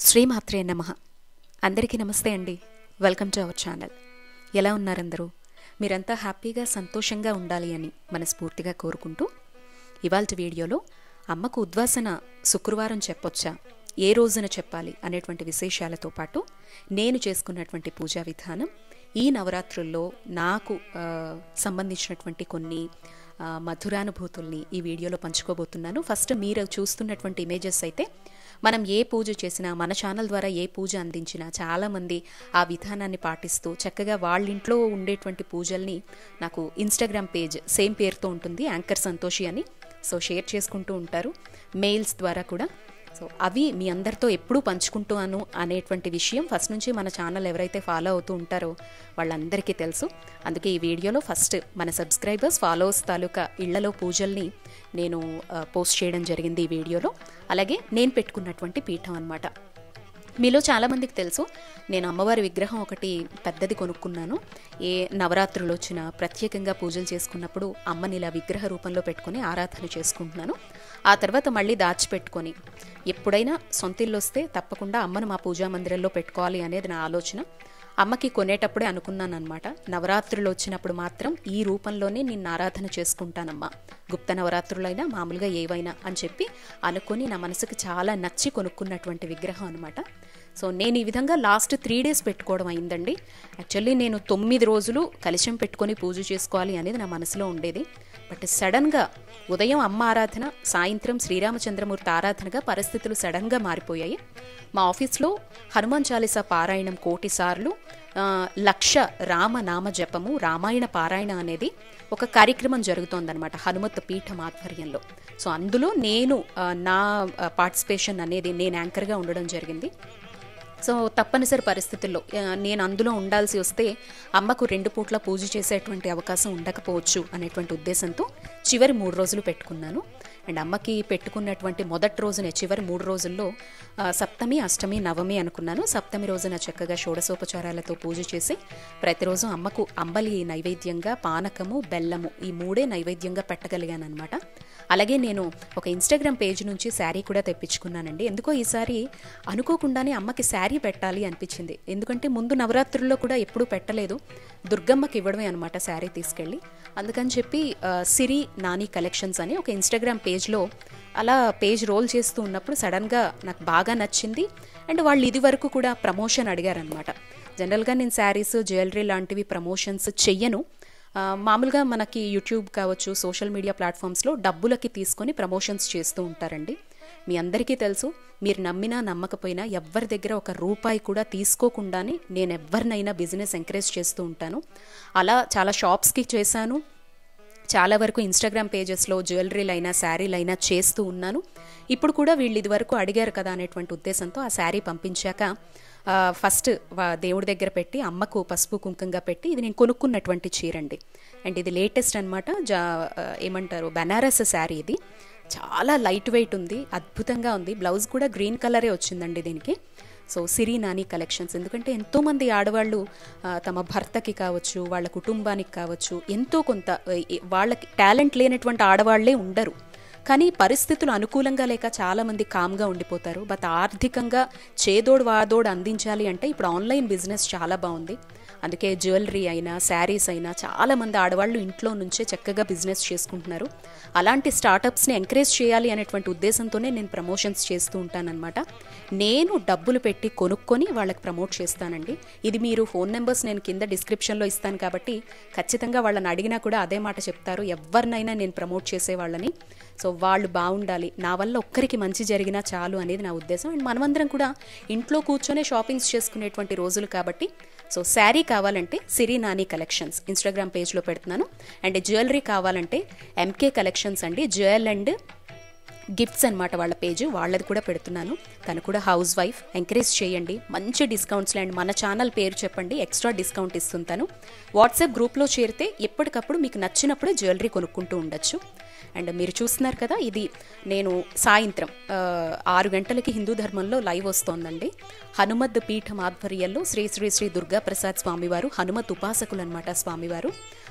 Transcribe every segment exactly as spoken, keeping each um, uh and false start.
శ్రీమాత్రే నమః. అందరికీ నమస్తే అండి. Welcome to our channel. ఎలా ఉన్నారందరూ? మీరంతా హ్యాపీగా సంతోషంగా ఉండాలి అని మనస్ఫూర్తిగా కోరుకుంటూ ఇవాల్టి వీడియోలో అమ్మకు ఉద్వాసన శుక్రవారం చెప్పొచ్చా, ఏ రోజున చెప్పాలి అనేటువంటి విశేషాలతో పాటు నేను చేసుకున్నటువంటి పూజా విధానం, ఈ నవరాత్రుల్లో నాకు సంబంధించినటువంటి కొన్ని మధురానుభూతుల్ని ఈ వీడియోలో పంచుకోబోతున్నాను. ఫస్ట్ మీరు చూస్తున్నటువంటి ఇమేజెస్ అయితే మనం ఏ పూజ చేసినా, మన ఛానల్ ద్వారా ఏ పూజ అందించినా చాలామంది ఆ విధానాన్ని పాటిస్తూ చక్కగా వాళ్ళ ఇంట్లో ఉండేటువంటి పూజల్ని నాకు ఇన్స్టాగ్రామ్ పేజ్ సేమ్ పేరుతో ఉంటుంది, యాంకర్ సంతోషి అని, సో షేర్ చేసుకుంటూ ఉంటారు మెయిల్స్ ద్వారా కూడా. సో అవి మీ అందరితో ఎప్పుడూ పంచుకుంటాను అనేటువంటి విషయం ఫస్ట్ నుంచి మన ఛానల్ ఎవరైతే ఫాలో అవుతూ ఉంటారో వాళ్ళందరికీ తెలుసు. అందుకే ఈ వీడియోలో ఫస్ట్ మన సబ్స్క్రైబర్స్, ఫాలోవర్స్ తాలూకా ఇళ్లలో పూజల్ని నేను పోస్ట్ చేయడం జరిగింది ఈ వీడియోలో. అలాగే నేను పెట్టుకున్నటువంటి పీఠం అన్నమాట. మీలో చాలామందికి తెలుసు, నేను అమ్మవారి విగ్రహం ఒకటి పెద్దది కొనుక్కున్నాను. ఏ నవరాత్రులు వచ్చినా ప్రత్యేకంగా పూజలు చేసుకున్నప్పుడు అమ్మని ఇలా విగ్రహ రూపంలో పెట్టుకొని ఆరాధన చేసుకుంటున్నాను. ఆ తర్వాత మళ్ళీ దాచిపెట్టుకొని ఎప్పుడైనా సొంతిల్లు వస్తే తప్పకుండా అమ్మను మా పూజా మందిరంలో పెట్టుకోవాలి అనేది నా ఆలోచన. అమ్మకి కొనేటప్పుడే అనుకున్నాను అనమాట, నవరాత్రులు వచ్చినప్పుడు మాత్రం ఈ రూపంలోనే నిన్ను ఆరాధన చేసుకుంటానమ్మా, గుప్త నవరాత్రులైనా మామూలుగా ఏవైనా అని చెప్పి అనుకొని నా మనసుకు చాలా నచ్చి కొనుక్కున్నటువంటి విగ్రహం అనమాట. సో నేను ఈ విధంగా లాస్ట్ త్రీ డేస్ పెట్టుకోవడం అయిందండి. యాక్చువల్లీ నేను తొమ్మిది రోజులు కలశం పెట్టుకొని పూజ చేసుకోవాలి అనేది నా మనసులో ఉండేది. బట్ సడన్గా ఉదయం అమ్మ ఆరాధన, సాయంత్రం శ్రీరామచంద్రమూర్తి ఆరాధనగా పరిస్థితులు సడన్గా మారిపోయాయి. మా ఆఫీస్లో హనుమాన్ చాలీసా పారాయణం కోటి సార్లు, లక్ష రామనామ జపము, రామాయణ పారాయణ అనేది ఒక కార్యక్రమం జరుగుతోందనమాట హనుమత్ పీఠం ఆధ్వర్యంలో. సో అందులో నేను నా పార్టిసిపేషన్ అనేది నేను యాంకర్గా ఉండడం జరిగింది. సో తప్పనిసరి పరిస్థితుల్లో నేను అందులో ఉండాల్సి వస్తే అమ్మకు రెండు పూట్ల పూజ చేసేటువంటి అవకాశం ఉండకపోవచ్చు అనేటువంటి ఉద్దేశంతో చివరి మూడు రోజులు పెట్టుకున్నాను. అండ్ అమ్మకి పెట్టుకున్నటువంటి మొదటి రోజునే చివరి మూడు రోజుల్లో సప్తమి, అష్టమి, నవమి అనుకున్నాను. సప్తమి రోజున చక్కగా షోడశోపచారాలతో పూజ చేసి ప్రతిరోజు అమ్మకు అంబలి నైవేద్యంగా, పానకము, బెల్లము ఈ మూడే నైవేద్యంగా పెట్టగలిగాను అనమాట. అలాగే నేను ఒక ఇన్స్టాగ్రామ్ పేజ్ నుంచి శారీ కూడా తెప్పించుకున్నానండి. ఎందుకో ఈసారి అనుకోకుండానే అమ్మకి శారీ పెట్టాలి అనిపించింది. ఎందుకంటే ముందు నవరాత్రుల్లో కూడా ఎప్పుడూ పెట్టలేదు, దుర్గమ్మకి ఇవ్వడమే అనమాట శారీ తీసుకెళ్ళి. అందుకని చెప్పి సిరి నాని కలెక్షన్స్ అని ఒక ఇన్స్టాగ్రామ్ పేజ్లో అలా పేజ్ రోల్ చేస్తూ ఉన్నప్పుడు సడన్గా నాకు బాగా నచ్చింది. అండ్ వాళ్ళు ఇది వరకు కూడా ప్రమోషన్ అడిగారనమాట. జనరల్గా నేను శారీస్, జ్యువెలరీ లాంటివి ప్రమోషన్స్ చెయ్యను. మామూలుగా మనకి యూట్యూబ్ కావచ్చు, సోషల్ మీడియా ప్లాట్ఫామ్స్లో డబ్బులకి తీసుకొని ప్రమోషన్స్ చేస్తూ ఉంటారండి. మీ అందరికీ తెలుసు, మీరు నమ్మినా నమ్మకపోయినా ఎవరి దగ్గర ఒక రూపాయి కూడా తీసుకోకుండానే నేను ఎవరినైనా బిజినెస్ ఎంకరేజ్ చేస్తూ ఉంటాను. అలా చాలా షాప్స్కి చేశాను, చాలా వరకు ఇన్స్టాగ్రామ్ పేజెస్లో జ్యువెలరీలు అయినా శారీలు అయినా చేస్తూ ఉన్నాను. ఇప్పుడు కూడా వీళ్ళు ఇది వరకు అడిగారు కదా అనేటువంటి ఉద్దేశంతో ఆ శారీ పంపించాక ఫస్ట్ దేవుడి దగ్గర పెట్టి అమ్మకు పసుపు కుంకంగా పెట్టి, ఇది నేను కొనుక్కున్నటువంటి చీర అండి. అండ్ ఇది లేటెస్ట్ అనమాట, జా ఏమంటారు బనారస్ శారీ. ఇది చాలా లైట్ వెయిట్ ఉంది, అద్భుతంగా ఉంది. బ్లౌజ్ కూడా గ్రీన్ కలరే వచ్చిందండి దీనికి. So Siri Nani collections. ఎందుకంటే ఎంతోమంది ఆడవాళ్ళు తమ భర్తకి కావచ్చు, వాళ్ళ కుటుంబానికి కావచ్చు, ఎంతో కొంత వాళ్ళకి టాలెంట్ లేనటువంటి ఆడవాళ్లే ఉండరు. కానీ పరిస్థితులు అనుకూలంగా లేక చాలామంది కామ్గా ఉండిపోతారు. బట్ ఆర్థికంగా చేదోడు వాదోడు అందించాలి అంటే ఇప్పుడు ఆన్లైన్ బిజినెస్ చాలా బాగుంది. అందుకే జ్యువెలరీ అయినా శారీస్ అయినా చాలామంది ఆడవాళ్ళు ఇంట్లో నుంచే చక్కగా బిజినెస్ చేసుకుంటున్నారు. అలాంటి స్టార్టప్స్ని ఎంకరేజ్ చేయాలి అనేటువంటి ఉద్దేశంతోనే నేను ప్రమోషన్స్ చేస్తూ ఉంటానన్నమాట. నేను డబ్బులు పెట్టి కొనుక్కొని వాళ్ళకి ప్రమోట్ చేస్తానండి. ఇది మీరు ఫోన్ నెంబర్స్ నేను కింద డిస్క్రిప్షన్లో ఇస్తాను కాబట్టి ఖచ్చితంగా వాళ్ళని అడిగినా కూడా అదే మాట చెప్తారు, ఎవరినైనా నేను ప్రమోట్ చేసేవాళ్ళని. సో వాళ్ళు బాగుండాలి, నా వల్ల ఒక్కరికి మంచి జరిగినా చాలు అనేది నా ఉద్దేశం. అండ్ మనమందరం కూడా ఇంట్లో కూర్చొనే షాపింగ్స్ చేసుకునేటువంటి రోజులు కాబట్టి సో శారీ కావాలంటే సిరి నాని కలెక్షన్స్ ఇన్స్టాగ్రామ్ పేజ్లో పెడుతున్నాను. అండ్ జ్యువెలరీ కావాలంటే ఎంకే కలెక్షన్స్ అండి, జ్యువెల్ అండ్ గిఫ్ట్స్ అనమాట వాళ్ళ పేజ్, వాళ్ళది కూడా పెడుతున్నాను. తను కూడా హౌస్ వైఫ్, ఎంకరేజ్ చేయండి, మంచి డిస్కౌంట్స్లో. అండ్ మన ఛానల్ పేరు చెప్పండి, ఎక్స్ట్రా డిస్కౌంట్ ఇస్తుంటాను. వాట్సాప్ గ్రూప్లో చేరితే ఎప్పటికప్పుడు మీకు నచ్చినప్పుడు జ్యువెలరీ కొనుక్కుంటూ ఉండొచ్చు. అండ్ మీరు చూస్తున్నారు కదా, ఇది నేను సాయంత్రం ఆరు గంటలకి హిందూ ధర్మంలో లైవ్ వస్తోందండి. హనుమద్ పీఠం ఆధ్వర్యంలో శ్రీ శ్రీ శ్రీ దుర్గా ప్రసాద్ స్వామివారు, హనుమత్ ఉపాసకులు అనమాట స్వామివారు.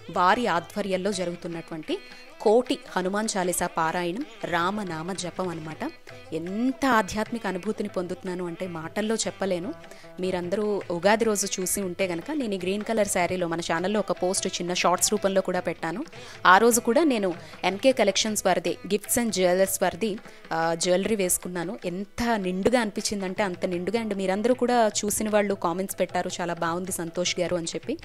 వారి ఆధ్వర్యంలో జరుగుతున్నటువంటి కోటి హనుమాన్ చాలీసా పారాయణం రామనామ జపం అనమాట. ఎంత ఆధ్యాత్మిక అనుభూతిని పొందుతున్నాను అంటే మాటల్లో చెప్పలేను. మీరందరూ ఉగాది రోజు చూసి ఉంటే కనుక నేను ఈ గ్రీన్ కలర్ శారీలో మన ఛానల్లో ఒక పోస్ట్ చిన్న షార్ట్స్ రూపంలో కూడా పెట్టాను. ఆ రోజు కూడా నేను ఎన్కే కలెక్షన్స్ వారిది గిఫ్ట్స్ అండ్ జ్యువెలర్స్ వారిది జ్యువెలరీ వేసుకున్నాను. ఎంత నిండుగా అనిపించిందంటే అంత నిండుగా. అండ్ మీరందరూ కూడా చూసిన వాళ్ళు కామెంట్స్ పెట్టారు, చాలా బాగుంది సంతోష్ గారు అని చెప్పి.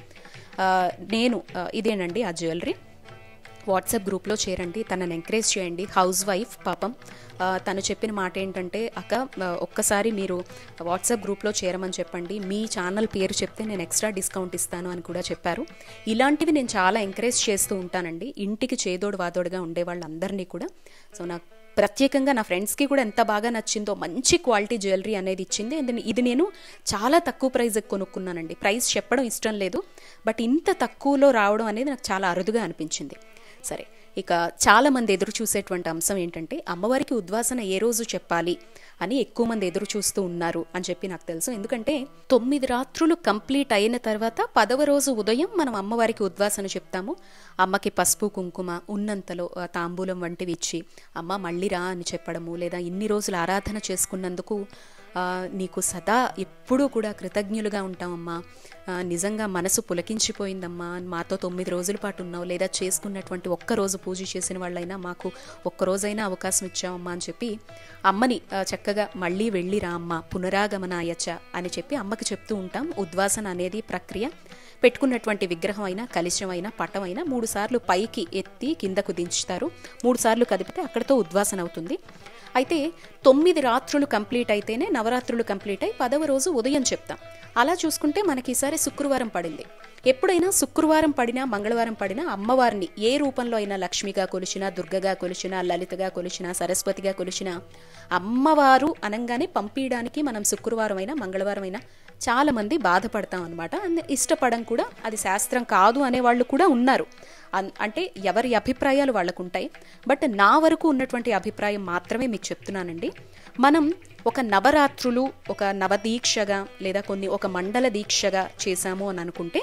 నేను ఇదేనండి ఆ జ్యువెలరీ. వాట్సాప్ గ్రూప్లో చేరండి, తనని ఎంకరేజ్ చేయండి. హౌస్ వైఫ్ పాపం తను చెప్పిన మాట ఏంటంటే, అక్క ఒక్కసారి మీరు వాట్సాప్ గ్రూప్లో చేరమని చెప్పండి, మీ ఛానల్ పేరు చెప్తే నేను ఎక్స్ట్రా డిస్కౌంట్ ఇస్తాను అని కూడా చెప్పారు. ఇలాంటివి నేను చాలా ఎంకరేజ్ చేస్తూ ఉంటానండి, ఇంటికి చేదోడు వాదోడుగా ఉండే వాళ్ళందరినీ కూడా. సో నాకు ప్రత్యేకంగా నా ఫ్రెండ్స్కి కూడా ఎంత బాగా నచ్చిందో, మంచి క్వాలిటీ జ్యువెలరీ అనేది ఇచ్చింది. అండ్ ఇది నేను చాలా తక్కువ ప్రైస్కి కొనుక్కున్నానండి. ప్రైస్ చెప్పడం ఇష్టం లేదు, బట్ ఇంత తక్కువలో రావడం అనేది నాకు చాలా అరుదుగా అనిపించింది. సరే, ఇక చాలామంది ఎదురు చూసేటువంటి అంశం ఏంటంటే, అమ్మవారికి ఉద్వాసన ఏ రోజు చెప్పాలి అని ఎక్కువ మంది ఎదురు చూస్తూ ఉన్నారు అని చెప్పి నాకు తెలుసు. ఎందుకంటే తొమ్మిది రాత్రులు కంప్లీట్ అయిన తర్వాత పదవ రోజు ఉదయం మనం అమ్మవారికి ఉద్వాసన చెప్తాము. అమ్మకి పసుపు కుంకుమ ఉన్నంతలో తాంబూలం వంటివి ఇచ్చి అమ్మ మళ్ళీ రా అని చెప్పడము, లేదా ఇన్ని రోజులు ఆరాధన చేసుకున్నందుకు నీకు సదా ఎప్పుడూ కూడా కృతజ్ఞులుగా ఉంటామమ్మా, నిజంగా మనసు పులకించిపోయిందమ్మా, మాతో తొమ్మిది రోజుల పాటు ఉన్నావు, లేదా చేసుకున్నటువంటి ఒక్కరోజు పూజ చేసిన వాళ్ళైనా మాకు ఒక్కరోజైనా అవకాశం ఇచ్చావమ్మా అని చెప్పి అమ్మని చక్కగా మళ్ళీ వెళ్ళి రా అమ్మ పునరాగమనాయచ అని చెప్పి అమ్మకి చెప్తూ ఉంటాం. ఉద్వాసన అనేది ప్రక్రియ. పెట్టుకున్నటువంటి విగ్రహం అయినా కలశం అయినా పటం అయినా మూడు సార్లు పైకి ఎత్తి కిందకు దించుతారు. మూడు సార్లు కదిపితే అక్కడతో ఉద్వాసన అవుతుంది. అయితే తొమ్మిది రాత్రులు కంప్లీట్ అయితేనే నవరాత్రులు కంప్లీట్ అయి పదవ రోజు ఉదయం చెప్తాం. అలా చూసుకుంటే మనకి ఈసారి శుక్రవారం పడింది. ఎప్పుడైనా శుక్రవారం పడినా మంగళవారం పడినా అమ్మవారిని ఏ రూపంలో అయినా లక్ష్మిగా కొలిచినా, దుర్గగా కొలిచినా, లలితగా కొలిచినా, సరస్వతిగా కొలిచినా అమ్మవారు అనగానే పంపించడానికి మనం శుక్రవారం అయినా మంగళవారం అయినా చాలా మంది బాధపడతాం అనమాట. ఇష్టపడం కూడా, అది శాస్త్రం కాదు అనేవాళ్ళు కూడా ఉన్నారు. అంటే ఎవరి అభిప్రాయాలు వాళ్ళకు ఉంటాయి. బట్ నా వరకు ఉన్నటువంటి అభిప్రాయం మాత్రమే మీకు చెప్తున్నానండి. మనం ఒక నవరాత్రులు ఒక నవదీక్షగా లేదా కొన్ని ఒక మండల దీక్షగా చేశాము అని అనుకుంటే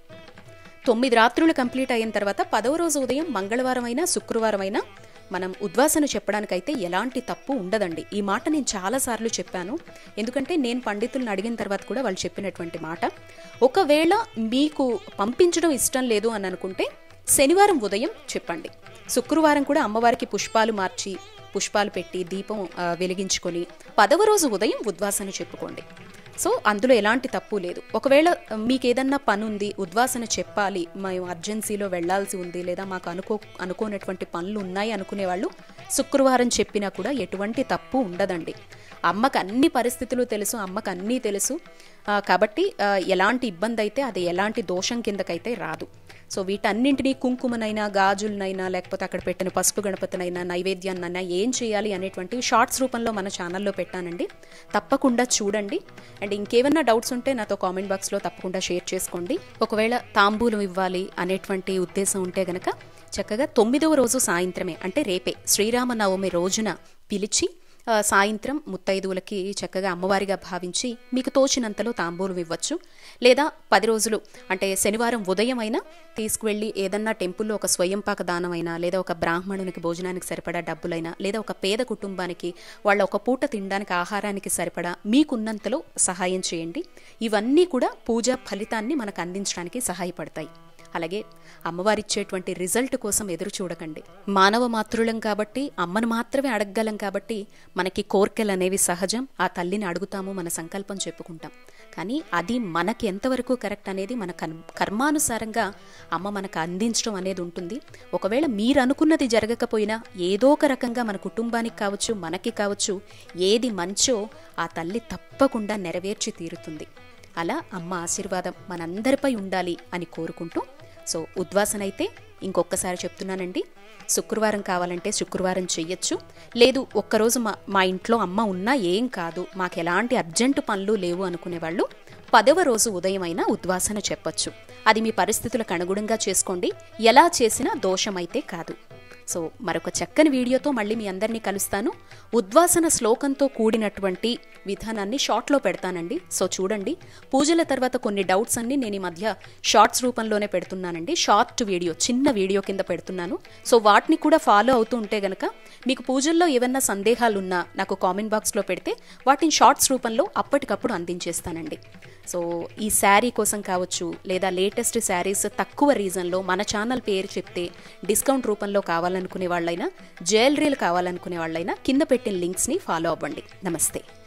తొమ్మిది రాత్రులు కంప్లీట్ అయిన తర్వాత పదవ రోజు ఉదయం మంగళవారం అయినా శుక్రవారం అయినా మనం ఉద్వాసన చెప్పడానికైతే ఎలాంటి తప్పు ఉండదండి. ఈ మాట నేను చాలాసార్లు చెప్పాను. ఎందుకంటే నేను పండితులను అడిగిన తర్వాత కూడా వాళ్ళు చెప్పినటువంటి మాట. ఒకవేళ మీకు పంపించడం ఇష్టం లేదు అని అనుకుంటే శనివారం ఉదయం చెప్పండి. శుక్రవారం కూడా అమ్మవారికి పుష్పాలు మార్చి పుష్పాలు పెట్టి దీపం వెలిగించుకొని పదవ రోజు ఉదయం ఉద్వాసన చెప్పుకోండి. సో అందులో ఎలాంటి తప్పు లేదు. ఒకవేళ మీకు ఏదన్నా పని ఉంది, ఉద్వాసన చెప్పాలి, మేము అర్జెన్సీలో వెళ్లాల్సి ఉంది, లేదా మాకు అనుకో అనుకోనటువంటి పనులు ఉన్నాయి అనుకునే వాళ్ళు శుక్రవారం చెప్పినా కూడా ఎటువంటి తప్పు ఉండదండి. అమ్మకు అన్ని పరిస్థితులు తెలుసు, అమ్మకు అన్నీ తెలుసు. కాబట్టి ఎలాంటి ఇబ్బంది అయితే అది ఎలాంటి దోషం కిందకైతే రాదు. సో వీటన్నింటినీ కుంకుమనైనా గాజులనైనా లేకపోతే అక్కడ పెట్టిన పసుపు గణపతినైనా నైవేద్యాన్నైనా ఏం చేయాలి అనేటువంటి షార్ట్స్ రూపంలో మన ఛానల్లో పెట్టానండి. తప్పకుండా చూడండి. అండ్ ఇంకేమన్నా డౌట్స్ ఉంటే నాతో కామెంట్ బాక్స్లో తప్పకుండా షేర్ చేసుకోండి. ఒకవేళ తాంబూలం ఇవ్వాలి అనేటువంటి ఉద్దేశం ఉంటే గనక చక్కగా తొమ్మిదవ రోజు సాయంత్రమే, అంటే రేపే శ్రీరామనవమి రోజున పిలిచి సాయంత్రం ముత్తైదువులకి చక్కగా అమ్మవారిగా భావించి మీకు తోచినంతలో తాంబూలం ఇవ్వచ్చు. లేదా పది రోజులు అంటే శనివారం ఉదయం అయినా తీసుకువెళ్ళి ఏదన్నా టెంపుల్లో ఒక స్వయంపాక దానమైనా, లేదా ఒక బ్రాహ్మణునికి భోజనానికి సరిపడా డబ్బులైనా, లేదా ఒక పేద కుటుంబానికి వాళ్ళ ఒక పూట తినడానికి ఆహారానికి సరిపడా మీకున్నంతలో సహాయం చేయండి. ఇవన్నీ కూడా పూజా ఫలితాన్ని మనకు అందించడానికి సహాయపడతాయి. అలాగే అమ్మవారిచ్చేటువంటి రిజల్ట్ కోసం ఎదురు చూడకండి. మానవ మాతృలం కాబట్టి అమ్మను మాత్రమే అడగగలం కాబట్టి మనకి కోర్కెలు అనేవి సహజం. ఆ తల్లిని అడుగుతాము, మన సంకల్పం చెప్పుకుంటాం. కానీ అది మనకి ఎంతవరకు కరెక్ట్ అనేది మన కర్మానుసారంగా అమ్మ మనకు అందించడం అనేది ఉంటుంది. ఒకవేళ మీరు అనుకున్నది జరగకపోయినా ఏదో ఒక రకంగా మన కుటుంబానికి కావచ్చు, మనకి కావచ్చు, ఏది మంచో ఆ తల్లి తప్పకుండా నెరవేర్చి తీరుతుంది. అలా అమ్మ ఆశీర్వాదం మనందరిపై ఉండాలి అని కోరుకుంటూ, సో ఉద్వాసన అయితే ఇంకొకసారి చెప్తున్నానండి, శుక్రవారం కావాలంటే శుక్రవారం చెయ్యొచ్చు. లేదు ఒక్కరోజు మా మా ఇంట్లో అమ్మ ఉన్నా ఏం కాదు, మాకు ఎలాంటి అర్జెంటు పనులు లేవు అనుకునే వాళ్ళు పదవ రోజు ఉదయం అయినా ఉద్వాసన చెప్పొచ్చు. అది మీ పరిస్థితులకు అనుగుణంగా చేసుకోండి. ఎలా చేసినా దోషమైతే కాదు. సో మరొక చక్కని వీడియోతో మళ్ళీ మీ అందరినీ కలుస్తాను. ఉద్వాసన శ్లోకంతో కూడినటువంటి విధానాన్ని షార్ట్లో పెడతానండి. సో చూడండి, పూజల తర్వాత కొన్ని డౌట్స్ అన్ని నేను ఈ మధ్య షార్ట్స్ రూపంలోనే పెడుతున్నానండి. షార్ట్ వీడియో, చిన్న వీడియో కింద పెడుతున్నాను. సో వాటిని కూడా ఫాలో అవుతూ ఉంటే గనక మీకు పూజల్లో ఏమన్నా సందేహాలు ఉన్నా నాకు కామెంట్ బాక్స్లో పెడితే వాటిని షార్ట్స్ రూపంలో అప్పటికప్పుడు అందించేస్తానండి. సో ఈ శారీ కోసం కావచ్చు, లేదా లేటెస్ట్ శారీస్ తక్కువ రీజన్లో మన ఛానల్ పేరు చెప్తే డిస్కౌంట్ రూపంలో కావాలనుకునే వాళ్ళైనా, జ్యువెలరీలు కావాలనుకునే వాళ్ళైనా కింద పెట్టిన లింక్స్ని ఫాలో అవ్వండి. నమస్తే.